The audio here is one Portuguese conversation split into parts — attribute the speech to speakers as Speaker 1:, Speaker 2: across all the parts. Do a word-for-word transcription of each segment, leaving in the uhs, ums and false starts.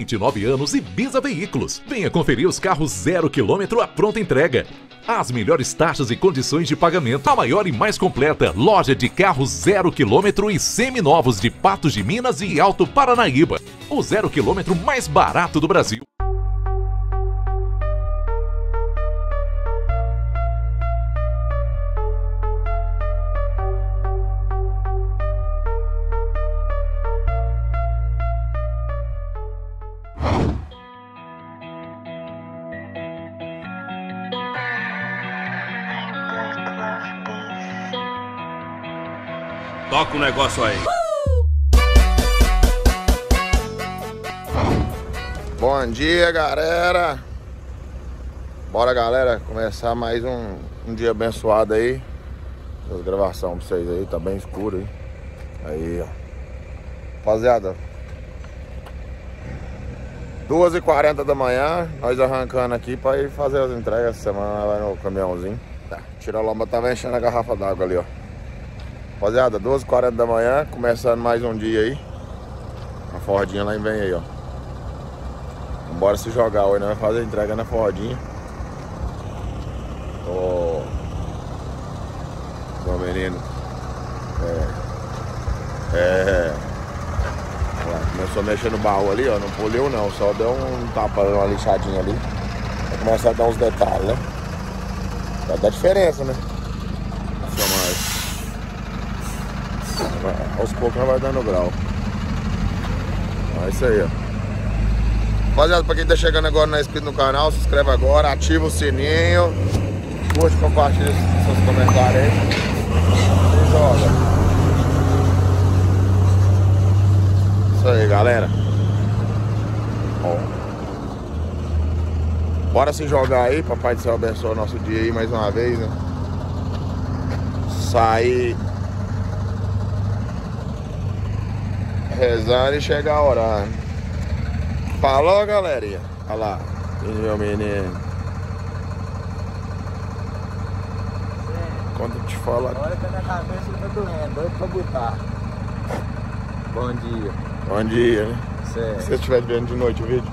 Speaker 1: vinte e nove anos e Bisa Veículos. Venha conferir os carros zero quilômetro à pronta entrega. As melhores taxas e condições de pagamento. A maior e mais completa loja de carros zero quilômetro e seminovos de Patos de Minas e Alto Paranaíba. O zero quilômetro mais barato do Brasil.
Speaker 2: Toca o negócio aí.
Speaker 3: Bom dia, galera. Bora, galera, começar mais um, um dia abençoado aí. As gravação pra vocês aí, tá bem escuro aí. Aí, ó. Rapaziada, duas e quarenta da manhã, nós arrancando aqui pra ir fazer as entregas. Essa semana vai no caminhãozinho. Tá, tira a lomba, tava enchendo a garrafa d'água ali, ó. Rapaziada, duas e quarenta da manhã, começando mais um dia aí. A Fordinha lá vem aí, ó. Bora se jogar hoje, né? Vai fazer a entrega na Fordinha. Ô, meu menino. É. É. Olha, começou a mexer no baú ali, ó. Não poliu não, só deu um tapa, uma lixadinha ali. Vai começar a dar uns detalhes, né? Vai dar diferença, né? Aos poucos vai dando grau. É isso aí, ó. Rapaziada, pra quem tá chegando agora não é inscrito no canal, se inscreve agora, ativa o sininho, curte, compartilha seus comentários aí e joga. Isso aí, galera. Ó. Bora se jogar aí, Papai do Céu abençoe o nosso dia aí mais uma vez, né? Sair rezando e chegar orando. Falou, galerinha. Olha lá, meu menino. Quando eu te falo.
Speaker 4: Agora que a minha cabeça tá doendo, doido pra botar. Bom dia.
Speaker 3: Bom dia, né?
Speaker 4: Certo.
Speaker 3: Se você estiver vendo de noite o vídeo.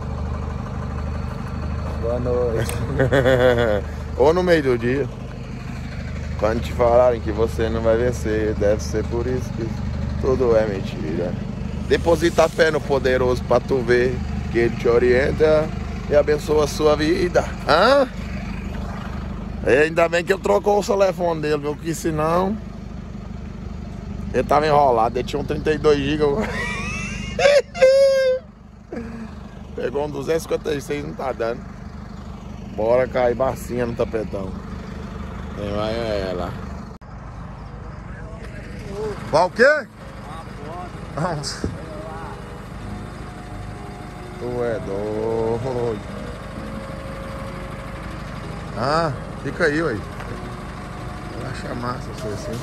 Speaker 4: Boa noite.
Speaker 3: Ou no meio do dia. Quando te falarem que você não vai vencer, deve ser por isso que tudo é mentira. Deposita a fé no poderoso pra tu ver que ele te orienta e abençoa a sua vida. Hã? E ainda bem que eu trocou o telefone dele, viu? Que senão ele tava enrolado, ele tinha um trinta e dois gigas. Pegou um duzentos e cinquenta e seis, não tá dando. Bora cair bacinha no tapetão. Quem vai é ela. Vai o quê? Vamos. Tu é doido. Ah, fica aí, ué. Vou achar massa você assim.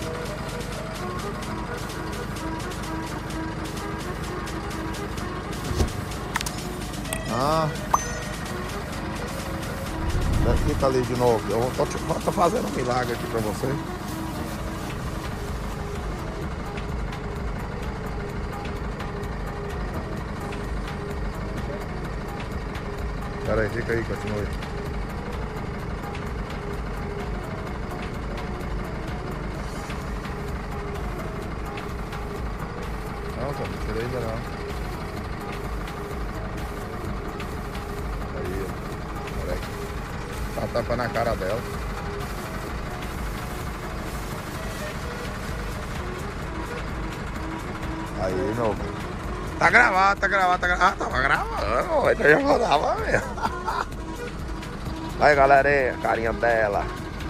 Speaker 3: Ah. Fica ali de novo. Eu tô, tô fazendo um milagre aqui pra você. Pera aí, fica aí, continua aí. Não, só não tirei ainda não. Aí, pera aí. Tá tapando a cara dela. Aí, meu. Tá gravado, tá gravado, tá gravado. Ah, tava gravando, então já rodava mesmo. Aí, galerinha, carinha dela.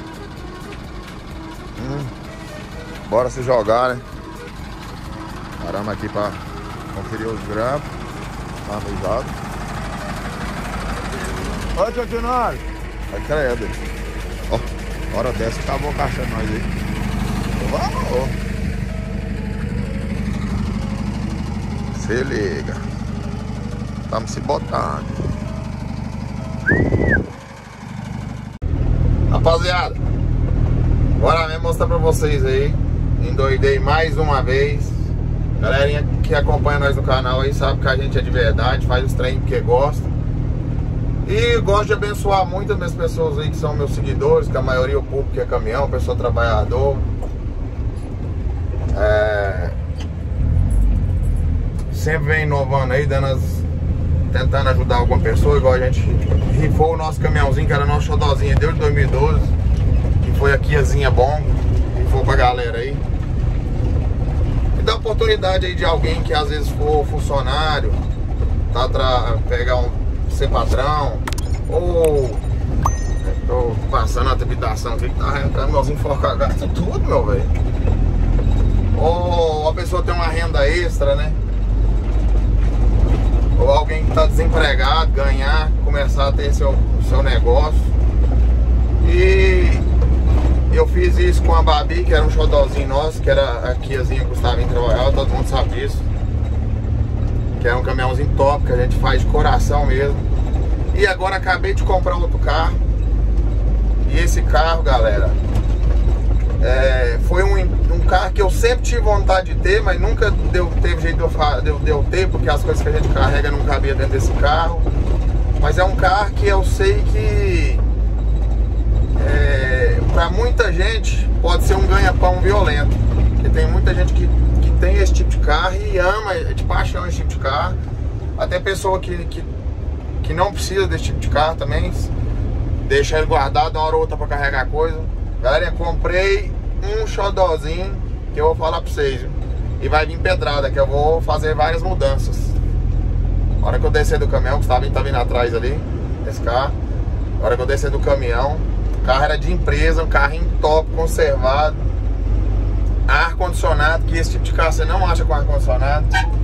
Speaker 3: Hum. Bora se jogar, né? Paramos aqui pra conferir os grampos. Tá avisado. Oi, tio Tinório. Vai credo. Ó, hora dessa acabou caixando nós aí. Vamos. Se liga. Estamos se botando. Rapaziada, agora mesmo mostrar pra vocês aí. Endoidei mais uma vez. Galerinha que acompanha nós no canal aí sabe que a gente é de verdade, faz os treinos porque gosta. E gosto de abençoar muitas das pessoas aí que são meus seguidores, que a maioria o público é caminhão, pessoa trabalhador. É... Sempre vem inovando aí, dando as... tentando ajudar alguma pessoa, igual a gente rifou o nosso caminhãozinho, que era nosso xodózinho desde dois mil e doze. Que foi a Kiazinha bom, rifou pra galera aí. E dá oportunidade aí de alguém que às vezes for funcionário, tá tra... pegar um... ser patrão, ou tô passando a trepidação aqui que tá arrancando meus enfocados, gasta tudo, meu velho. Ou a pessoa tem uma renda extra, né? Ou alguém que tá desempregado, ganhar, começar a ter seu, seu negócio. E eu fiz isso com a Babi, que era um xodózinho nosso, que era a Kiazinha Gustavo em trabalhar, todo mundo sabe disso. Que é um caminhãozinho top, que a gente faz de coração mesmo. E agora acabei de comprar outro carro. E esse carro, galera, é, foi um, um carro que eu sempre tive vontade de ter, mas nunca deu, teve jeito de eu, de, eu, de eu ter, porque as coisas que a gente carrega não cabia dentro desse carro. Mas é um carro que eu sei que é, para muita gente pode ser um ganha-pão violento. Porque tem muita gente que tem esse tipo de carro e ama de paixão esse tipo de carro. Até pessoa que, que, que não precisa desse tipo de carro também, deixa ele guardado uma hora ou outra para carregar coisa. Galera, comprei um xodózinho que eu vou falar para vocês, viu? E vai vir pedrada, que eu vou fazer várias mudanças. Na hora que eu descer do caminhão, o Gustavo tá vindo atrás ali, esse carro. Na hora que eu descer do caminhão, o carro era de empresa, um carrinho top, conservado, ar-condicionado, que esse tipo de carro você não acha com ar-condicionado.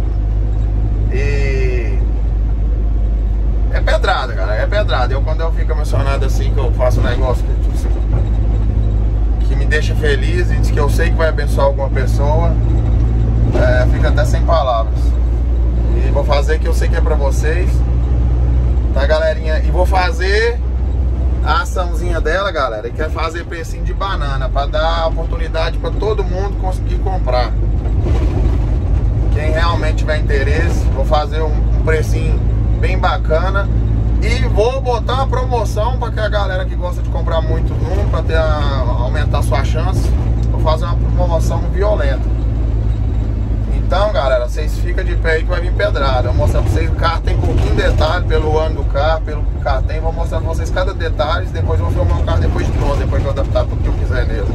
Speaker 3: E é pedrada, cara, é pedrada. Eu, quando eu fico emocionado assim, que eu faço um negócio que, que me deixa feliz e que eu sei que vai abençoar alguma pessoa, é, fico até sem palavras. E vou fazer que eu sei que é pra vocês, tá, galerinha? E vou fazer a açãozinha dela, galera, que é fazer precinho de banana, para dar oportunidade para todo mundo conseguir comprar. Quem realmente tiver interesse, vou fazer um, um precinho bem bacana e vou botar uma promoção para que a galera que gosta de comprar muito num, para ter a, aumentar a sua chance, vou fazer uma promoção violenta. Então, galera, vocês ficam de pé aí que vai vir pedrada. Eu vou mostrar pra vocês, o carro tem pouquinho detalhe pelo ano do carro, pelo que o carro tem. Vou mostrar pra vocês cada detalhe. Depois eu vou filmar o carro depois de pronto, depois que eu adaptar tudo que eu quiser nele.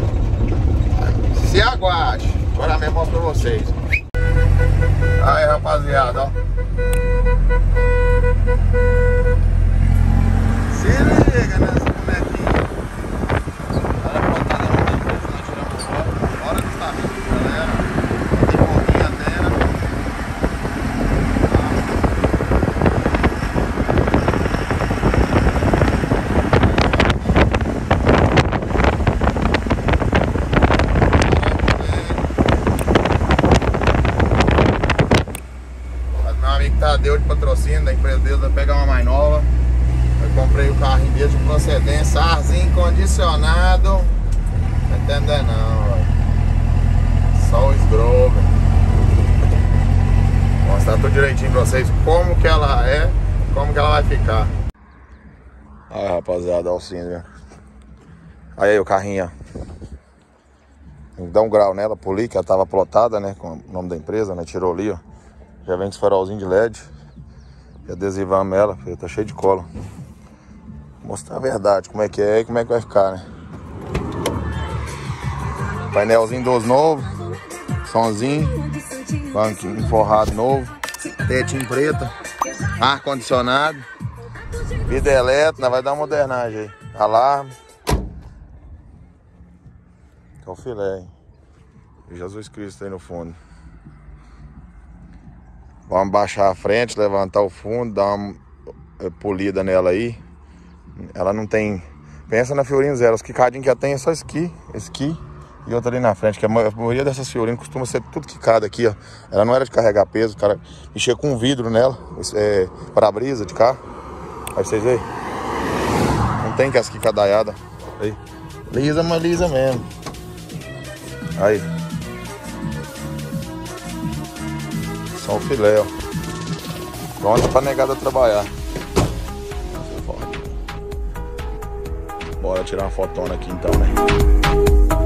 Speaker 3: Se aguarde. Agora mesmo mostro pra vocês. Aí, rapaziada, ó. Se liga nessa bonequinha. Olha a botada no meio que nós tiramos fora. Bora que está vindo, galera. Deu de patrocínio da empresa deles, vai pegar uma mais nova. Eu comprei o carrinho deles de procedência, arzinho condicionado. Não tá entendendo não, véio. Só o esgrover. Vou mostrar tudo direitinho pra vocês como que ela é, como que ela vai ficar. Aí, rapaziada, olha o cinza. Aí, aí o carrinho, ó. Dá um grau nela, polir, que ela tava plotada, né, com o nome da empresa, né, tirou ali, ó. Já vem com esse farolzinho de L E D. E adesivamos ela, tá cheio de cola. Vou mostrar a verdade, como é que é e como é que vai ficar, né? Painelzinho doze novo, somzinho, banquinho forrado novo, tetinho preta, ar-condicionado, vida elétrica, vai dar uma modernagem aí. Alarme. Que é o filé, hein? Jesus Cristo aí no fundo. Vamos baixar a frente, levantar o fundo, dar uma polida nela aí. Ela não tem... Pensa na Fiorino Zero. Os quicadinhos que ela tem é só esqui, esqui e outra ali na frente. Que a maioria dessas Fiorino costuma ser tudo quicada aqui, ó. Ela não era de carregar peso, o cara mexia com vidro nela. É, para-brisa de carro. Aí vocês veem. Não tem que as quicadaiadas. Aí. Lisa, mas lisa mesmo. Aí. Só o filé, ó. Pronto pra negada trabalhar. Bora tirar uma fotona aqui então, né?